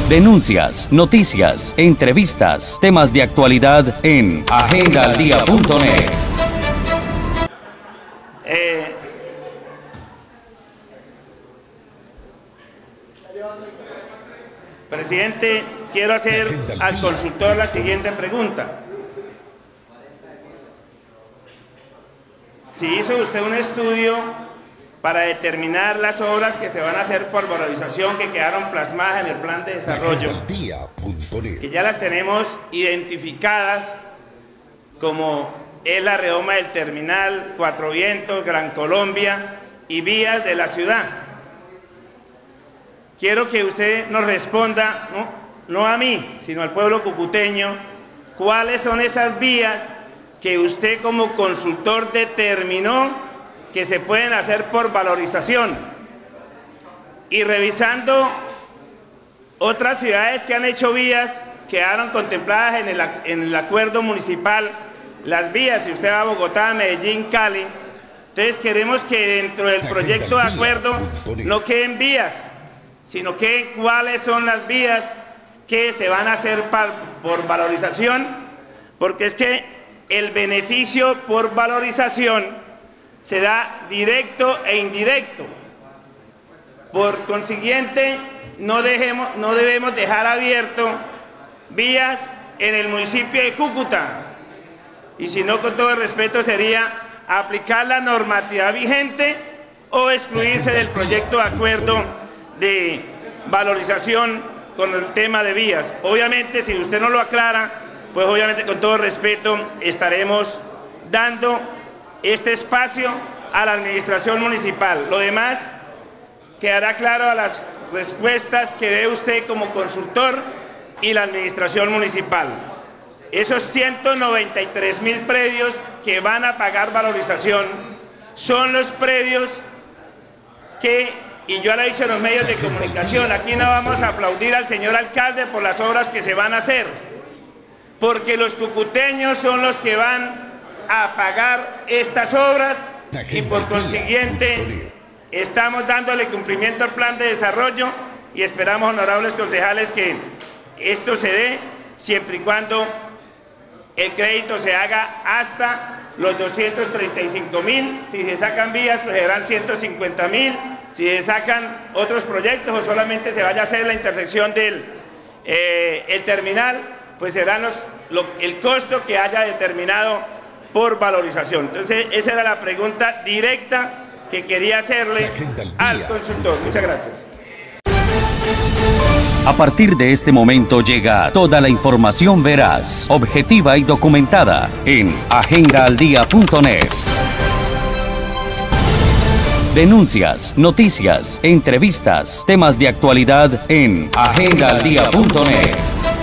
Denuncias, noticias, entrevistas, temas de actualidad en agendaaldia.net. Presidente, quiero hacer al consultor la siguiente pregunta. Si hizo usted un estudio para determinar las obras que se van a hacer por valorización que quedaron plasmadas en el plan de desarrollo, que ya las tenemos identificadas como es la redoma del terminal, Cuatro Vientos, Gran Colombia y vías de la ciudad. Quiero que usted nos responda, no a mí, sino al pueblo cucuteño, cuáles son esas vías que usted como consultor determinó que se pueden hacer por valorización. Y revisando otras ciudades que han hecho vías, quedaron contempladas en el acuerdo municipal, las vías, si usted va a Bogotá, Medellín, Cali. Entonces queremos que dentro del proyecto de acuerdo no queden vías, sino que cuáles son las vías que se van a hacer por valorización, porque es que el beneficio por valorización se da directo e indirecto. Por consiguiente, no debemos dejar abierto vías en el municipio de Cúcuta, y si no, con todo el respeto, sería aplicar la normativa vigente o excluirse del proyecto de acuerdo de valorización con el tema de vías. Obviamente, si usted no lo aclara, pues obviamente con todo respeto estaremos dando este espacio a la administración municipal. Lo demás quedará claro a las respuestas que dé usted como consultor y la administración municipal. Esos 193.000 predios que van a pagar valorización son los predios que, y yo lo he dicho en los medios de comunicación, aquí no vamos a aplaudir al señor alcalde por las obras que se van a hacer, porque los cucuteños son los que van a pagar estas obras y por consiguiente estamos dándole cumplimiento al plan de desarrollo y esperamos, honorables concejales, que esto se dé siempre y cuando el crédito se haga hasta los 235.000, si se sacan vías pues serán 150.000, si se sacan otros proyectos o solamente se vaya a hacer la intersección del el terminal, pues serán el costo que haya determinado por valorización. Entonces esa era la pregunta directa que quería hacerle al consultor. Muchas gracias. A partir de este momento llega toda la información veraz, objetiva y documentada en agendaaldia.net. Denuncias, noticias, entrevistas, temas de actualidad en agendaaldia.net.